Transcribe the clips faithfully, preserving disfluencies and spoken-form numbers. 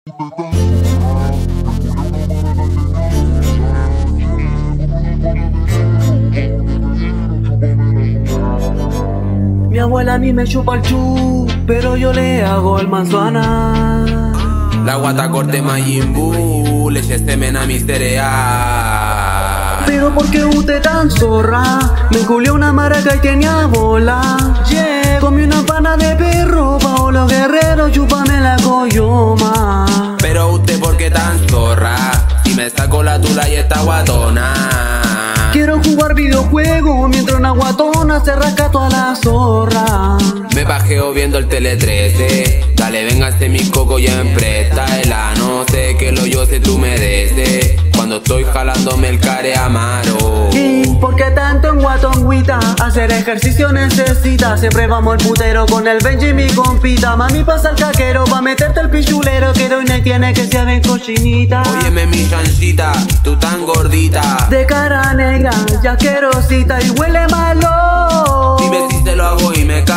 Mi abuela a mí me chupa el chu, pero yo le hago el manzana. La guata corte Majin Buu, leche semen a mi cereal. Pero ¿por qué usted tan zorra? Me culió una maraca y tenía bola. Yeah, comí una pana de perro, Paolo Guerrero, chúpame la coyoma. Pero usted ¿por qué tan zorra? Si me saco la tula y está guatona. Quiero jugar videojuegos mientras una guatona se rasca toda la zorra. Me bajeo viendo el Tele trece. Dale, véngase mi coco y empresta el ano. Sé que lo yo sé tú mereces. Cuando estoy jalándome el care amaro. ¿Y por qué tanto en guatonguita? Hacer ejercicio necesita. Siempre vamos al putero con el Benji mi compita. Mami pasa el caquero pa' meterte el pichulero. Que hoy no tiene que ser bien cochinita. Óyeme mi chanchita, tú tan gordita. De cara negra y asquerosita y huele malo. Dime si te lo hago y me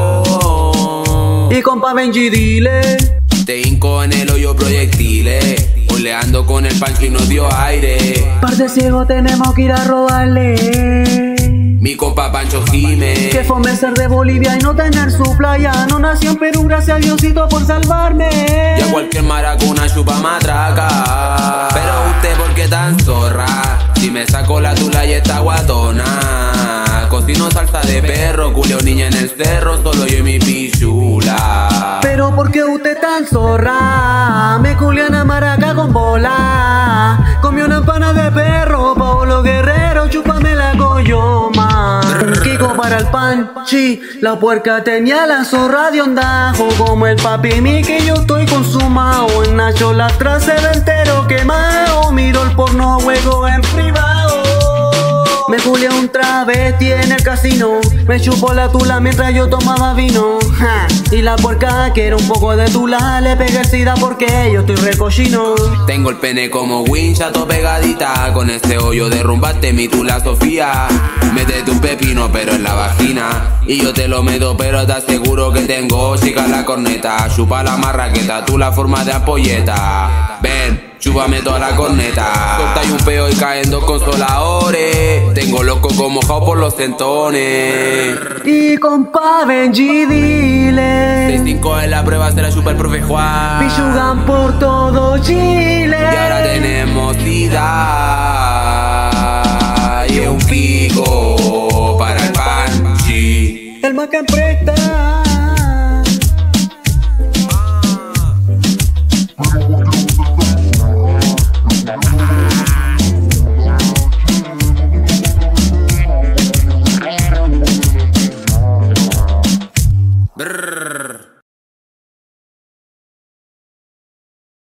cago. Y compa Benji dile. Te hinco en el hoyo proyectiles. Oleando con el pancho y nos dio aire. Par de ciegos tenemos que ir a robarle. Mi compa Pancho Jiménez. Que fome ser de Bolivia y no tener su playa. No nació en Perú, gracias a Diosito por salvarme. Y a cualquier maracuna chupa matraca. Pero usted ¿por qué tan zorra? Si me saco la tula y está guatona. Cocino salsa de perro, culeo niña en el cerro. Solo yo y mi pichula. Pero ¿por qué usted tan zorra? Me culió una maraca con bola. Comió una empana de perro, Paolo Guerrero, chúpame la coyoma. Kiko para el panchi, la puerca tenía la zorra de ondajo. Como el papi mi que yo estoy consumado. En Nacho la trasera entero quemado. Miro el porno juego en privado. Me culié un travesti en el casino. Me chupó la tula mientras yo tomaba vino. Ja. Y la puerca quiere un poco de tula. Le pegué el sida porque yo estoy recochino. Tengo el pene como winchato pegadita. Con este hoyo derrumbaste mi tula Sofía. Métete un pepino pero en la vagina. Y yo te lo meto pero te aseguro que tengo chica la corneta. Chupa la marraqueta, tú la forma de ampolleta. Ven, chúpame toda la corneta. Solta y un peo y caen dos consoladores. Tengo loco como mojado por los tentones. Y compa Benji dile. seis cinco en la prueba se la chupa el profe Juan. Pichugan por todo Chile. Y ahora tenemos sida. Y un pico para el panchi. El más que presta. Brrr.